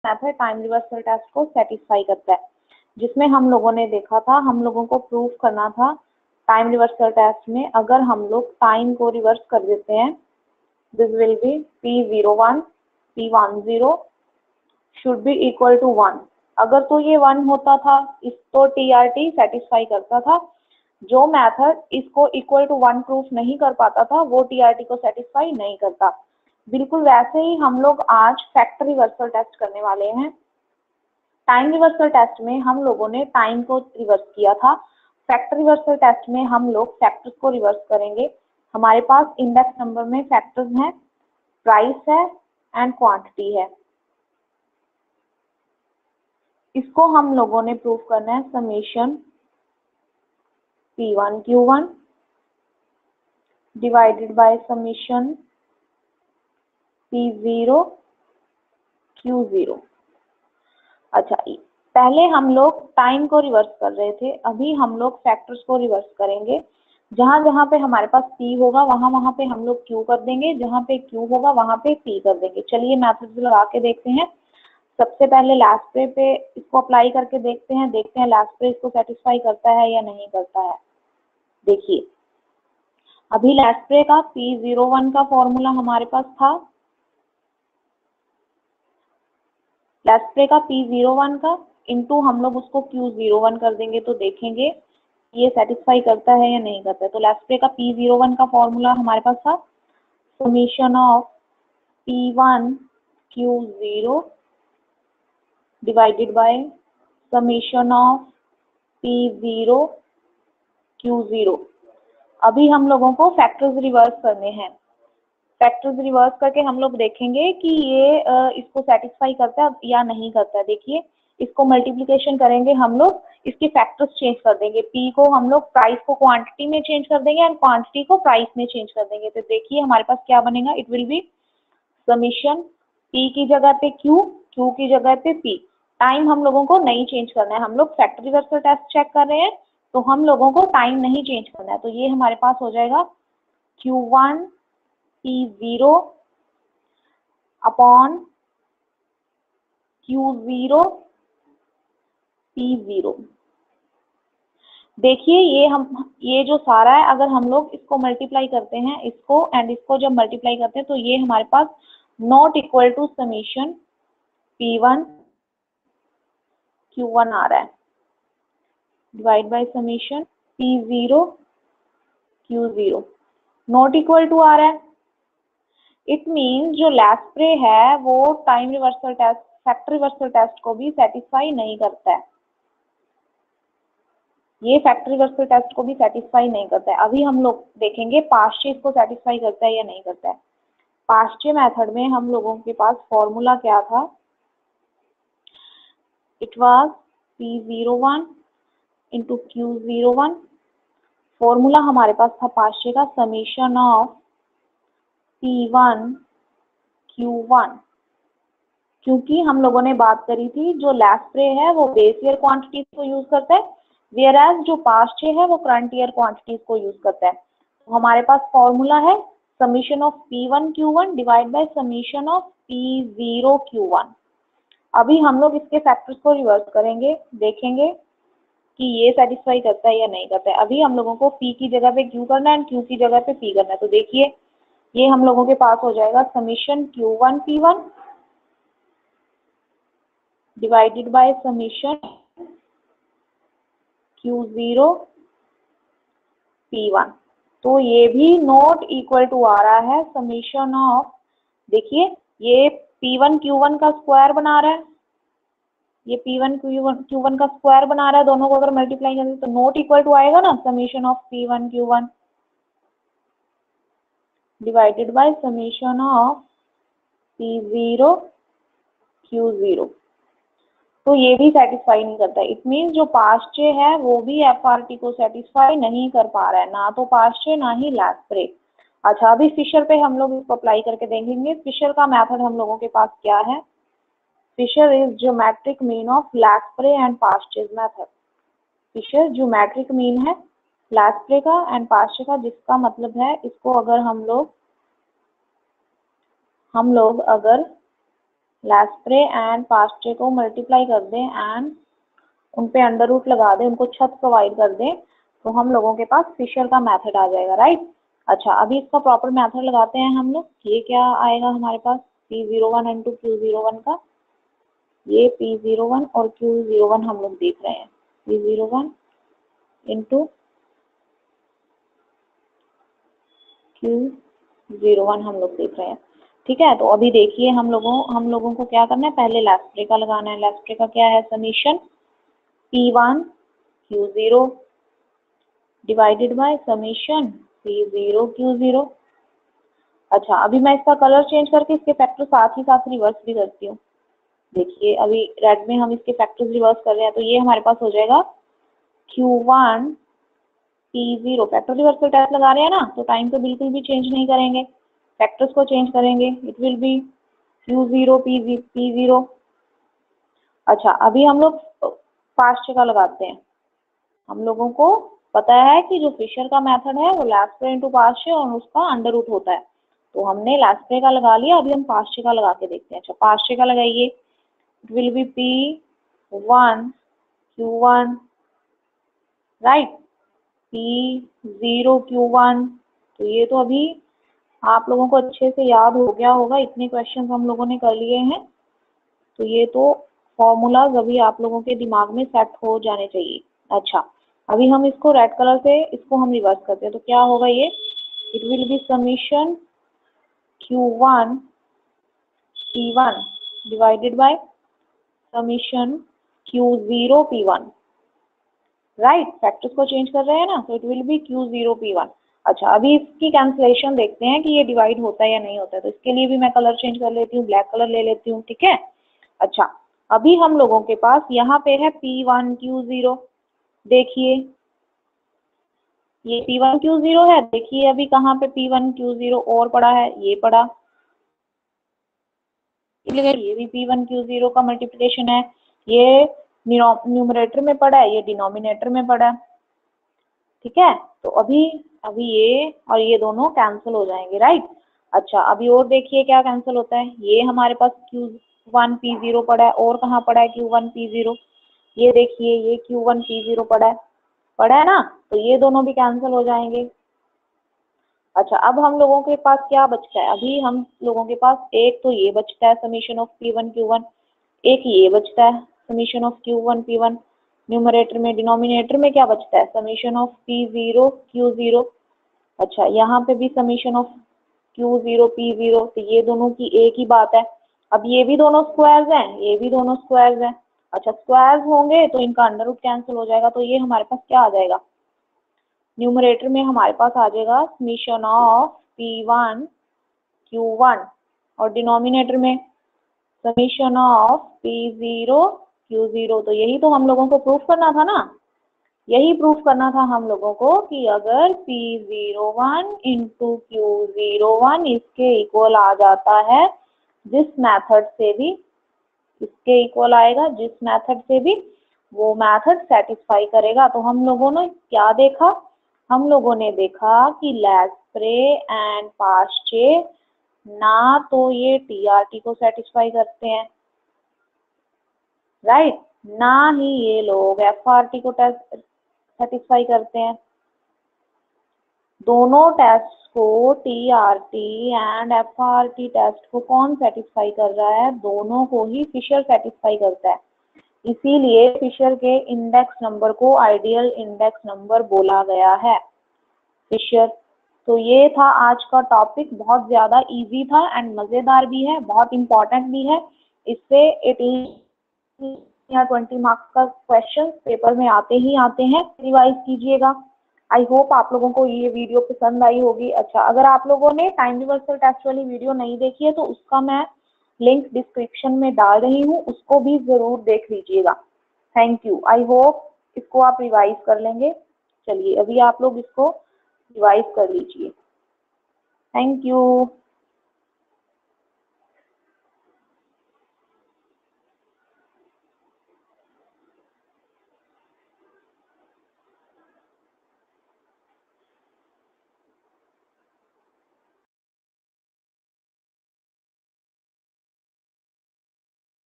Method time reversal test को satisfy करता है, जिसमें हम लोगों ने देखा था, हम लोगों को प्रूव करना था टाइम रिवर्सल टेस्ट में अगर हम लोग टाइम को रिवर्स कर देते हैं, this will be P01 P10 should be equal to 1। अगर तो ये 1 होता था इस तो TRT सेटिस्फाई करता था। जो मेथड इसको इक्वल टू 1 प्रूफ नहीं कर पाता था वो TRT को सेटिस्फाई नहीं करता। बिल्कुल वैसे ही हम लोग आज फैक्टर रिवर्सल टेस्ट करने वाले हैं। टाइम रिवर्सल टेस्ट में हम लोगों ने टाइम को रिवर्स किया था, फैक्टर रिवर्सल टेस्ट में हम लोग फैक्टर्स को रिवर्स करेंगे। हमारे पास इंडेक्स नंबर में फैक्टर्स हैं, प्राइस है एंड क्वांटिटी है। इसको हम लोगों ने प्रूव करना है summation P1 Q1 divided by summation P0 Q0। अच्छा, पहले हम लोग टाइम को रिवर्स कर रहे थे, अभी हम लोग फैक्टर्स को रिवर्स करेंगे। जहां जहां पे हमारे पास P होगा वहां वहां पे हम लोग Q कर देंगे, जहां पे Q होगा वहां पे P कर देंगे। चलिए मैथड लगा के देखते हैं। सबसे पहले लास्ट पे इसको अप्लाई करके देखते हैं लास्ट पे इसको सेटिस्फाई करता है या नहीं करता है। देखिए अभी लास्ट पे का P01 का फॉर्मूला हमारे पास था, लास्ट पे का P01 का इनटू हम लोग उसको Q01 कर देंगे तो देखेंगे ये सेटिस्फाई करता है या नहीं करता है। तो लास्ट पे का P01 का फॉर्मूला हमारे पास था summation of P1 Q0 divided by summation of P0 Q0। अभी हम लोगों को फैक्टर्स रिवर्स करने हैं। फैक्टर्स रिवर्स करके हम लोग देखेंगे कि ये इसको सेटिस्फाई करता है या नहीं करता है। देखिए इसको मल्टीप्लिकेशन करेंगे हम लोग, इसके फैक्टर्स चेंज कर देंगे। P को हम लोग प्राइस को क्वांटिटी में चेंज कर देंगे एंड क्वांटिटी को प्राइस में चेंज कर देंगे। तो देखिए हमारे पास क्या बनेगा, it will be summation P की जगह पे Q, Q की जगह पे P। टाइम हम लोगों को नहीं चेंज करना है, हम लोग फैक्टर रिवर्सल टेस्ट चेक कर रहे हैं तो हम लोगों को टाइम नहीं चेंज करना है। तो ये हमारे पास हो जाएगा Q1 P0 upon Q0 P0। देखिए ये जो सारा है अगर हम लोग इसको मल्टीप्लाई करते हैं, इसको एंड इसको जब मल्टीप्लाई करते हैं तो ये हमारे पास not equal to summation P1 Q1 आ रहा है divide by summation P0 Q0 not equal to आ रहा है। इट मीन्स जो लास्ट पे है वो time reversal test, factor reversal test को भी सेटिस्फाई नहीं करता है। ये फैक्टर रिवर्सल टेस्ट को भी सेटिस्फाई नहीं करता है। अभी हम लोग देखेंगे पास्चे इसको सेटिस्फाई करता है या नहीं करता है। पास्चे मेथड में हम लोगों के पास फॉर्मूला क्या था, it was P01 into Q01। Formula हमारे पास था पास्चे का समेशन ऑफ P1 Q1। क्योंकि हम लोगों ने बात करी थी जो लास्ट पे है वो बेस ईयर क्वांटिटीज को यूज करता है, वेयर एज जो पास्ट है वो करंट ईयर क्वांटिटीज को यूज करता है। तो हमारे पास फॉर्मूला है summation of P1 Q1 divide by summation of P0 Q1। अभी हम लोग इसके फैक्टर्स को रिवर्स करेंगे, देखेंगे कि ये सेटिस्फाई करता है या नहीं करता है। अभी हम लोगों को P की जगह पे Q करना है एंड Q की जगह पे P करना है। तो देखिए ये हम लोगों के पास हो जाएगा summation Q1 P1 divided by summation Q0 P1। तो ये भी नॉट इक्वल टू आ रहा है समेशन ऑफ, देखिए ये P1 Q1 का स्क्वायर बना रहा है, ये P1 Q1 का स्क्वायर बना रहा है। दोनों को अगर मल्टीप्लाई करें तो नॉट इक्वल टू आएगा ना summation of P1 Q1 divided by summation of P0 Q0। तो ये भी सेटिस्फाई नहीं करता। इट मीन्स जो पास्चे है वो भी FRT को सेटिस्फाई नहीं कर पा रहा है, ना तो पास्चे ना ही लास्ट पे। अच्छा अभी फिशर पे हम लोग इसको अप्लाई करके देखेंगे। फिशर का मेथड हम लोगों के पास क्या है, Fisher is geometric mean of लास्ट पे and Paasche's method. Fisher geometric mean है लास्ट पे का एंड पास्टे का, जिसका मतलब है इसको अगर हम लोग अगर लैस्प्रे एंड पास्चे को मल्टीप्लाई कर दें एंड उन पे अंडर रूट लगा दें, उनको छत प्रोवाइड कर दें, तो हम लोगों के पास फिशर का मेथड आ जाएगा, राइट। अच्छा, अभी इसका प्रॉपर मेथड लगाते हैं हम लोग। ये क्या आएगा हमारे पास, P01 इंटू Q01 का, ये P01 और Q01 हम लोग देख रहे हैं, P01 इंटू Q01 हम लोग देख रहे हैं, ठीक है। तो अभी देखिए हम लोगों को क्या करना है, पहले लैस्प्रे का लगाना है। लैस्प्रे का क्या है, summation P1 Q0 divided by summation P0 Q0। अच्छा, अभी मैं इसका कलर चेंज करके इसके फैक्टर साथ ही साथ रिवर्स भी करती हूँ। देखिए अभी रेड में हम इसके फैक्टर्स रिवर्स कर रहे हैं, तो ये हमारे पास हो जाएगा Q1 P0, factor reversal test लगा रहे हैं ना, तो टाइम तो बिल्कुल भी चेंज नहीं करेंगे, फैक्टर्स को चेंज करेंगे। It will be Q0 P0। अच्छा, अभी हम लोग पास्चे का लगाते हैं। हम लोगों को पता है कि जो फिशर का मेथड है वो लैस्प्रे इंटू पास्चे और उसका अंडर रूट होता है, तो हमने लैस्प्रे का लगा लिया। अभी हम पास्चे का लगा के देखते हैं। अच्छा, पास्चे का लगाइए, it will B P1 Q1, right, P0 Q1। तो ये तो अभी आप लोगों को अच्छे से याद हो गया होगा, इतने क्वेश्चन हम लोगों ने कर लिए हैं, तो ये तो फॉर्मूलाज अभी आप लोगों के दिमाग में सेट हो जाने चाहिए। अच्छा, अभी हम इसको रेड कलर से इसको हम रिवर्स करते हैं, तो क्या होगा ये, it will be summation Q1 P1 divided by summation Q0 P1, right. Factors को चेंज कर रहे हैं ना, तो it will be Q0 P1। अच्छा, अभी इसकी कैंसलेशन देखते हैं कि ये डिवाइड होता है या नहीं होता है, तो इसके लिए भी मैं कलर चेंज कर लेती हूँ, ब्लैक कलर ले लेती हूँ, ठीक है। अच्छा, अभी हम लोगों के पास यहाँ पे है P1 Q0, देखिए ये P1 Q0 है, देखिए अभी कहाँ पे P1 Q0 और पड़ा है, ये पड़ा, ये भी P1 Q0 का मल्टीप्लिकेशन है, ये न्यूमरेटर में पड़ा है, ये डिनोमिनेटर में पड़ा है, ठीक है। तो अभी ये और ये दोनों कैंसिल हो जाएंगे, राइट। अच्छा, अभी और देखिए क्या कैंसिल होता है, ये हमारे पास Q1 P0 पड़ा है, और कहाँ पड़ा है Q1 P0, ये देखिए ये Q1 P0 पड़ा है ना, तो ये दोनों भी कैंसिल हो जाएंगे। अच्छा, अब हम लोगों के पास क्या बचता है, अभी हम लोगों के पास एक तो ये बचता है समीशन ऑफ P1 Q1, एक ये बचता है summation of Q1 P1, numerator में, डिनोमिनेटर में क्या बचता है, समीशन ऑफ P0 Q0। अच्छा, यहाँ पे भी समीशन ऑफ Q0 P0, तो ये दोनों की एक ही बात है। अब ये भी दोनों स्क्वायर्स हैं, ये भी दोनों स्क्वायर्स हैं। अच्छा, स्क्वायर्स होंगे तो इनका अंडर रूट कैंसिल हो जाएगा, तो ये हमारे पास क्या आ जाएगा, न्यूमरेटर में हमारे पास आ जाएगा समीशन ऑफ P1 Q1 और डिनोमिनेटर में समीशन ऑफ P0 Q0। तो यही तो हम लोगों को प्रूफ करना था ना, यही प्रूफ करना था हम लोगों को कि अगर P01 इंटू Q01 इसके इक्वल आ जाता है, जिस मेथड से भी इसके इक्वल आएगा, जिस मेथड से भी, वो मेथड सेटिस्फाई करेगा। तो हम लोगों ने क्या देखा, हम लोगों ने देखा कि लैस्प्रे एंड पास्चे ना तो ये टीआरटी को सेटिस्फाई करते हैं, राइट, ना ही ये लोग एफआरटी को सेटिस्फाई करते हैं। दोनों टेस्ट को, टीआरटी एंड एफआरटी टेस्ट को कौन सेटिस्फाई कर रहा है, दोनों को ही फिशर सेटिस्फाई करता है। इसीलिए फिशर के इंडेक्स नंबर को आइडियल इंडेक्स नंबर बोला गया है, फिशर। तो ये था आज का टॉपिक, बहुत ज़्यादा इजी था एंड मज़ेदार भी है, बहुत इम्पोर्टेंट भी है। इससे 18 या 20 मार्क्स का क्वेश्चन पेपर में आते ही आते हैं, रिवाइज कीजिएगा। आई होप आप लोगों को ये वीडियो पसंद आई होगी। अच्छा, अगर आप लोगों ने टाइम रिवर्सल टेस्ट वाली वीडियो नहीं देखी है तो उसका मैं लिंक डिस्क्रिप्शन में डाल रही हूँ, उसको भी ज़रूर देख लीजिएगा। Thank you. आई होप इसको आप रिवाइज कर लेंगे। चलिए अभी आप लोग इसको रिवाइज कर लीजिए। Thank you.